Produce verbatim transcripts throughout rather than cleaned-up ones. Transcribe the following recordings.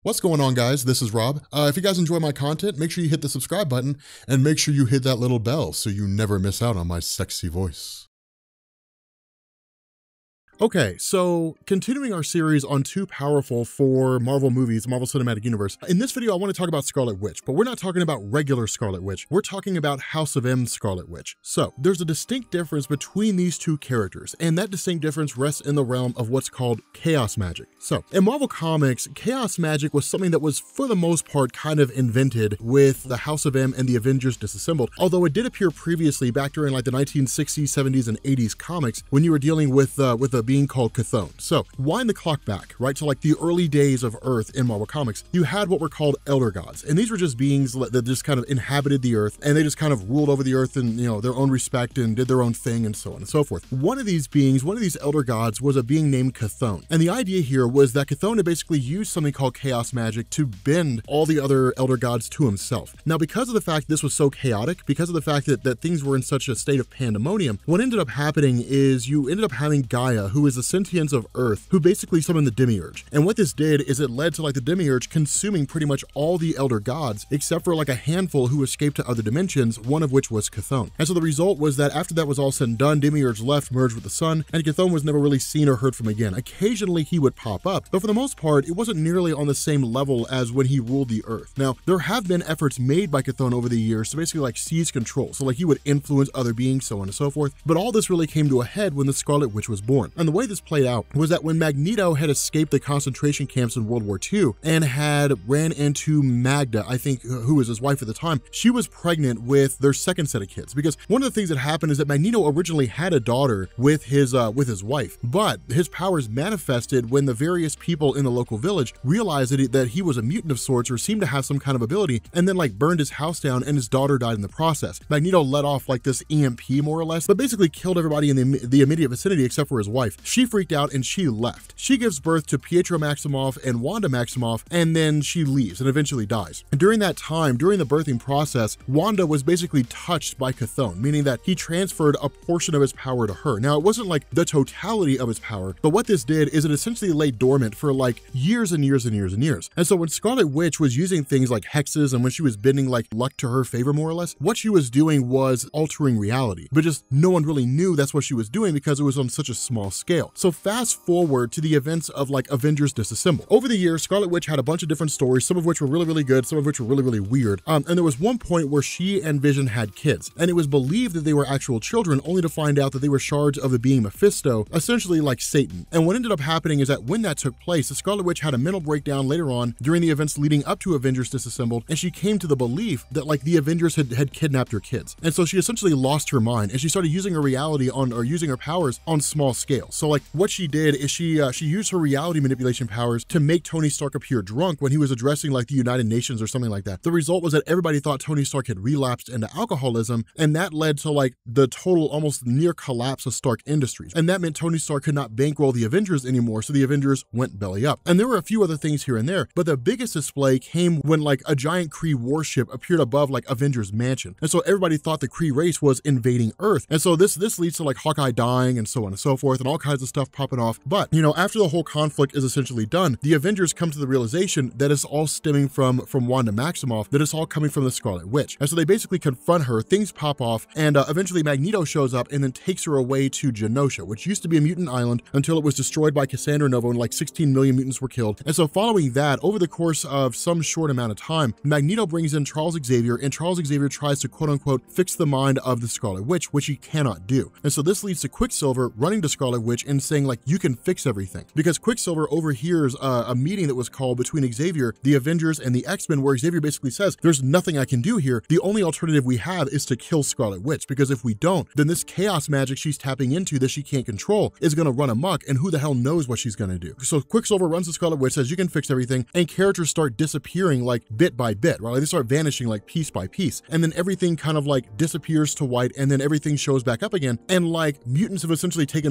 What's going on, guys? This is Rob. Uh, if you guys enjoy my content, make sure you hit the subscribe button and make sure you hit that little bell so you never miss out on my sexy voice. Okay, so continuing our series on too powerful for Marvel movies, Marvel Cinematic Universe. In this video, I want to talk about Scarlet Witch, but we're not talking about regular Scarlet Witch. We're talking about House of M Scarlet Witch. So there's a distinct difference between these two characters, and that distinct difference rests in the realm of what's called chaos magic. So in Marvel Comics, chaos magic was something that was for the most part kind of invented with the House of M and the Avengers disassembled, although it did appear previously back during like the nineteen sixties, seventies, and eighties comics when you were dealing with uh, with a being called Chthon. So wind the clock back, right, to like the early days of Earth in Marvel Comics. You had what were called elder gods, and these were just beings that just kind of inhabited the Earth, and they just kind of ruled over the Earth in, you know, their own respect and did their own thing and so on and so forth. One of these beings, one of these elder gods was a being named Chthon, and the idea here was that Chthon had basically used something called chaos magic to bend all the other elder gods to himself. Now, because of the fact this was so chaotic, because of the fact that, that things were in such a state of pandemonium, what ended up happening is you ended up having Gaia, who is the sentience of Earth, who basically summoned the demiurge. And what this did is it led to like the demiurge consuming pretty much all the elder gods, except for like a handful who escaped to other dimensions, one of which was Chthon. And so the result was that after that was all said and done, demiurge left, merged with the sun, and Chthon was never really seen or heard from again. Occasionally he would pop up, but for the most part, it wasn't nearly on the same level as when he ruled the Earth. Now, there have been efforts made by Chthon over the years to basically like seize control. So like he would influence other beings, so on and so forth. But all this really came to a head when the Scarlet Witch was born. And the way this played out was that when Magneto had escaped the concentration camps in World War Two and had ran into Magda, I think, who was his wife at the time, she was pregnant with their second set of kids. Because one of the things that happened is that Magneto originally had a daughter with his uh, with his wife, but his powers manifested when the various people in the local village realized that he, that he was a mutant of sorts or seemed to have some kind of ability, and then like burned his house down, and his daughter died in the process. Magneto let off like this E M P more or less, but basically killed everybody in the, the immediate vicinity except for his wife. She freaked out and she left. She gives birth to Pietro Maximoff and Wanda Maximoff, and then she leaves and eventually dies. And during that time, during the birthing process, Wanda was basically touched by Chthon, meaning that he transferred a portion of his power to her. Now, it wasn't like the totality of his power, but what this did is it essentially lay dormant for like years and years and years and years. And so when Scarlet Witch was using things like hexes and when she was bending like luck to her favor, more or less, what she was doing was altering reality, but just no one really knew that's what she was doing because it was on such a small scale. So fast forward to the events of like Avengers Disassembled. Over the years, Scarlet Witch had a bunch of different stories, some of which were really, really good, some of which were really, really weird. Um, and there was one point where she and Vision had kids, and it was believed that they were actual children, only to find out that they were shards of the being Mephisto, essentially like Satan. And what ended up happening is that when that took place, the Scarlet Witch had a mental breakdown later on during the events leading up to Avengers Disassembled, and she came to the belief that like the Avengers had, had kidnapped her kids. And so she essentially lost her mind, and she started using her reality on, or using her powers on small scale. So like what she did is she uh, she used her reality manipulation powers to make Tony Stark appear drunk when he was addressing like the United Nations or something like that. The result was that everybody thought Tony Stark had relapsed into alcoholism, and that led to like the total almost near collapse of Stark Industries. And that meant Tony Stark could not bankroll the Avengers anymore, so the Avengers went belly up. And there were a few other things here and there, but the biggest display came when like a giant Kree warship appeared above like Avengers Mansion. And so everybody thought the Kree race was invading Earth. And so this this leads to like Hawkeye dying and so on and so forth and all kinds of stuff popping off. But, you know, after the whole conflict is essentially done, the Avengers come to the realization that it's all stemming from, from Wanda Maximoff, that it's all coming from the Scarlet Witch. And so they basically confront her, things pop off, and uh, eventually Magneto shows up and then takes her away to Genosha, which used to be a mutant island until it was destroyed by Cassandra Nova and like sixteen million mutants were killed. And so following that, over the course of some short amount of time, Magneto brings in Charles Xavier, and Charles Xavier tries to quote unquote fix the mind of the Scarlet Witch, which he cannot do. And so this leads to Quicksilver running to Scarlet Witch and saying like, you can fix everything. Because Quicksilver overhears uh, a meeting that was called between Xavier, the Avengers, and the X-Men, where Xavier basically says, there's nothing I can do here. The only alternative we have is to kill Scarlet Witch, because if we don't, then this chaos magic she's tapping into that she can't control is gonna run amok, and who the hell knows what she's gonna do. So Quicksilver runs to Scarlet Witch, says you can fix everything, and characters start disappearing like bit by bit, right? Like they start vanishing like piece by piece, and then everything kind of like disappears to white, and then everything shows back up again, and like mutants have essentially taken over the world.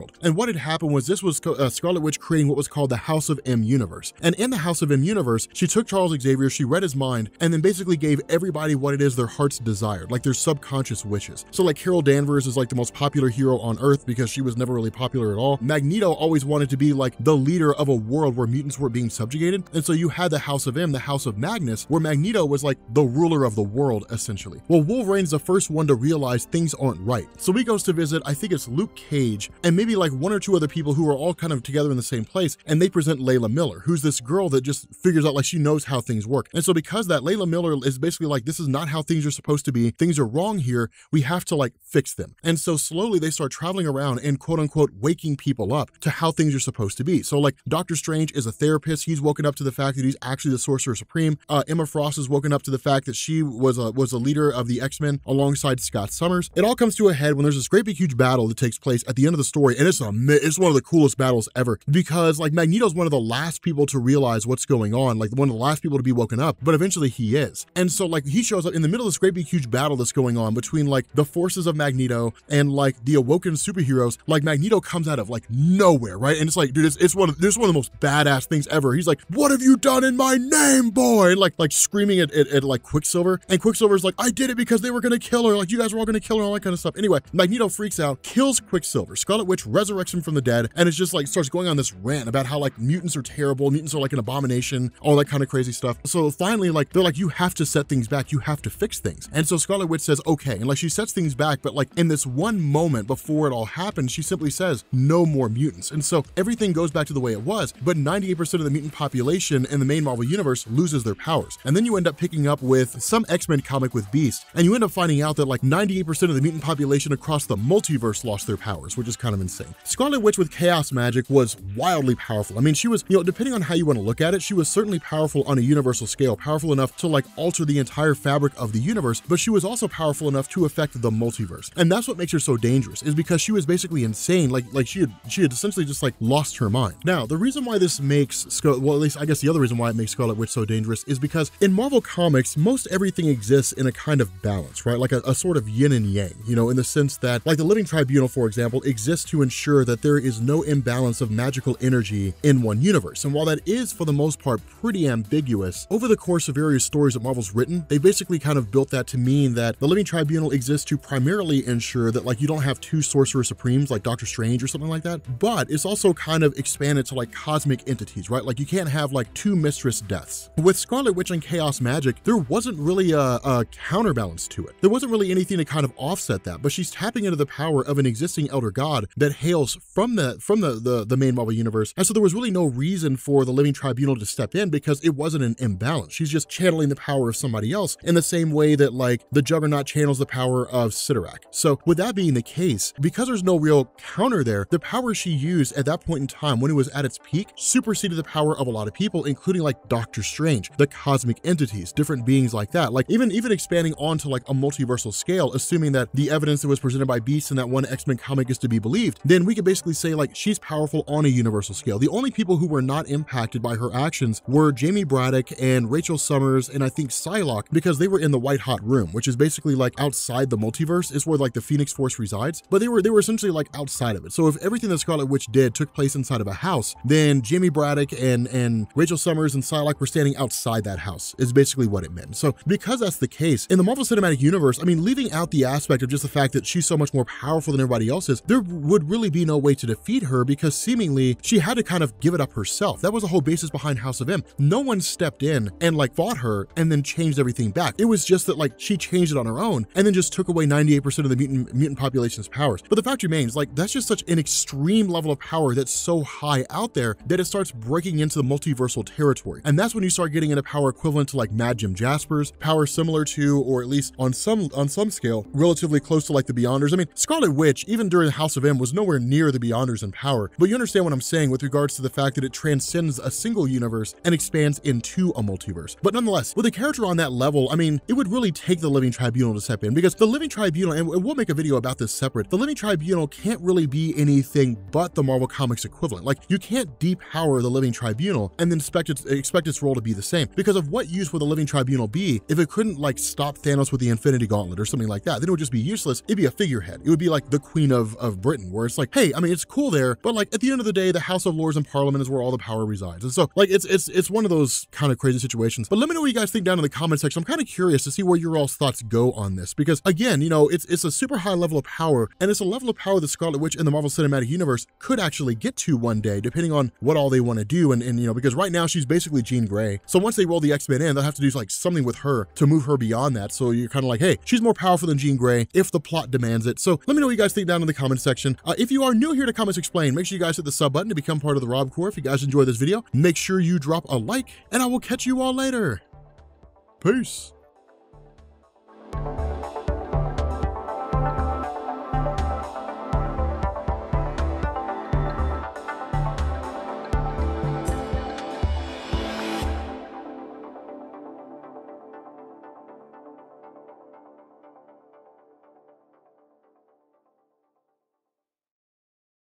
world. And what had happened was this was uh, Scarlet Witch creating what was called the House of M universe. And in the House of M universe, she took Charles Xavier, she read his mind, and then basically gave everybody what it is their hearts desired, like their subconscious wishes. So like Carol Danvers is like the most popular hero on Earth because she was never really popular at all. Magneto always wanted to be like the leader of a world where mutants were being subjugated. And so you had the House of M, the House of Magnus, where Magneto was like the ruler of the world, essentially. Well, Wolverine's the first one to realize things aren't right. So he goes to visit, I think it's Luke Cage, and maybe like one or two other people who are all kind of together in the same place, and they present Layla Miller, who's this girl that just figures out like she knows how things work. And so because that, Layla Miller is basically like, this is not how things are supposed to be, things are wrong here, we have to like fix them. And so slowly they start traveling around and quote unquote waking people up to how things are supposed to be. So like Doctor Strange is a therapist, he's woken up to the fact that he's actually the Sorcerer Supreme. Uh, Emma Frost is woken up to the fact that she was a, was a leader of the X-Men alongside Scott Summers. It all comes to a head when there's this great big huge battle that takes place at the end of the story, and it's a it's one of the coolest battles ever because like Magneto's one of the last people to realize what's going on, like one of the last people to be woken up, but eventually he is. And so like he shows up in the middle of this great big huge battle that's going on between like the forces of Magneto and like the awoken superheroes. Like Magneto comes out of like nowhere, right? And it's like, dude, it's, it's one of this is one of the most badass things ever. He's like, what have you done in my name, boy? And like like screaming at, at, at like Quicksilver, and Quicksilver's like, I did it because they were gonna kill her, like you guys were all gonna kill her, all that kind of stuff. Anyway, Magneto freaks out, kills Quicksilver. Scarlet Witch resurrects him from the dead, and it's just like starts going on this rant about how like mutants are terrible, mutants are like an abomination, all that kind of crazy stuff. So finally, like they're like, you have to set things back, you have to fix things. And so Scarlet Witch says, okay, and like she sets things back, but like in this one moment before it all happens, she simply says, no more mutants. And so everything goes back to the way it was, but ninety-eight percent of the mutant population in the main Marvel universe loses their powers. And then you end up picking up with some X-Men comic with Beast, and you end up finding out that like ninety-eight percent of the mutant population across the multiverse lost their powers, which is kind of insane. Scarlet Witch with chaos magic was wildly powerful. I mean, she was, you know, depending on how you want to look at it, she was certainly powerful on a universal scale, powerful enough to like alter the entire fabric of the universe, but she was also powerful enough to affect the multiverse. And that's what makes her so dangerous, is because she was basically insane. Like, like she had, she had essentially just like lost her mind. Now, the reason why this makes Scarlet, well, at least I guess the other reason why it makes Scarlet Witch so dangerous is because in Marvel Comics, most everything exists in a kind of balance, right? Like a, a sort of yin and yang, you know, in the sense that like the Living Tribunal, for example, exists to ensure that there is no imbalance of magical energy in one universe. And while that is for the most part pretty ambiguous, over the course of various stories that Marvel's written, they basically kind of built that to mean that the Living Tribunal exists to primarily ensure that like you don't have two Sorcerer Supremes like Doctor Strange or something like that, but it's also kind of expanded to like cosmic entities, right? Like you can't have like two Mistress Deaths. With Scarlet Witch and Chaos Magic, there wasn't really a, a counterbalance to it. There wasn't really anything to kind of offset that, but she's tapping into the power of an existing Elder God that hails from the from the, the, the main Marvel universe. And so there was really no reason for the Living Tribunal to step in because it wasn't an imbalance. She's just channeling the power of somebody else in the same way that like the Juggernaut channels the power of Sidorak. So with that being the case, because there's no real counter there, the power she used at that point in time when it was at its peak superseded the power of a lot of people, including like Doctor Strange, the cosmic entities, different beings like that. Like even, even expanding onto like a multiversal scale, assuming that the evidence that was presented by Beast in that one X-Men comic is to be believed, then we could basically say like she's powerful on a universal scale. The only people who were not impacted by her actions were Jamie Braddock and Rachel Summers and I think Psylocke, because they were in the White Hot Room, which is basically like outside the multiverse, is where like the Phoenix Force resides, but they were they were essentially like outside of it. So if everything that Scarlet Witch did took place inside of a house, then Jamie Braddock and and Rachel Summers and Psylocke were standing outside that house, is basically what it meant. So because that's the case, in the Marvel Cinematic Universe, I mean, leaving out the aspect of just the fact that she's so much more powerful than everybody else is, there would really be no way to defeat her because seemingly she had to kind of give it up herself. That was the whole basis behind House of M. No one stepped in and like fought her and then changed everything back. It was just that like she changed it on her own and then just took away ninety-eight percent of the mutant, mutant population's powers. But the fact remains, like that's just such an extreme level of power that's so high out there that it starts breaking into the multiversal territory. And that's when you start getting into power equivalent to like Mad Jim Jasper's, power similar to, or at least on some on some scale, relatively close to like the Beyonders. I mean, Scarlet Witch, even during House of M, was nowhere near the Beyonders in power, but you understand what I'm saying with regards to the fact that it transcends a single universe and expands into a multiverse. But nonetheless, with a character on that level, I mean, it would really take the Living Tribunal to step in because the Living Tribunal, and we'll make a video about this separate, the Living Tribunal can't really be anything but the Marvel Comics equivalent. Like you can't depower the Living Tribunal and then expect its, expect its role to be the same, because of what use would the Living Tribunal be if it couldn't like stop Thanos with the Infinity Gauntlet or something like that? Then it would just be useless. It'd be a figurehead. It would be like the Queen of, of Britain, where it's like, hey, I mean, it's cool there, but like at the end of the day, the House of Lords and Parliament is where all the power resides. And so like, it's, it's, it's one of those kind of crazy situations, but let me know what you guys think down in the comment section. I'm kind of curious to see where your all's thoughts go on this, because again, you know, it's, it's a super high level of power, and it's a level of power that Scarlet Witch in the Marvel Cinematic Universe could actually get to one day, depending on what all they want to do. And, and, you know, because right now she's basically Jean Grey. So once they roll the X-Men in, they'll have to do like something with her to move her beyond that. So you're kind of like, hey, she's more powerful than Jean Grey if the plot demands it. So let me know what you guys think down in the comment section. Uh, if you are new here to Comics Explained, make sure you guys hit the sub button to become part of the Rob Corps. If you guys enjoyed this video, make sure you drop a like, and I will catch you all later. Peace.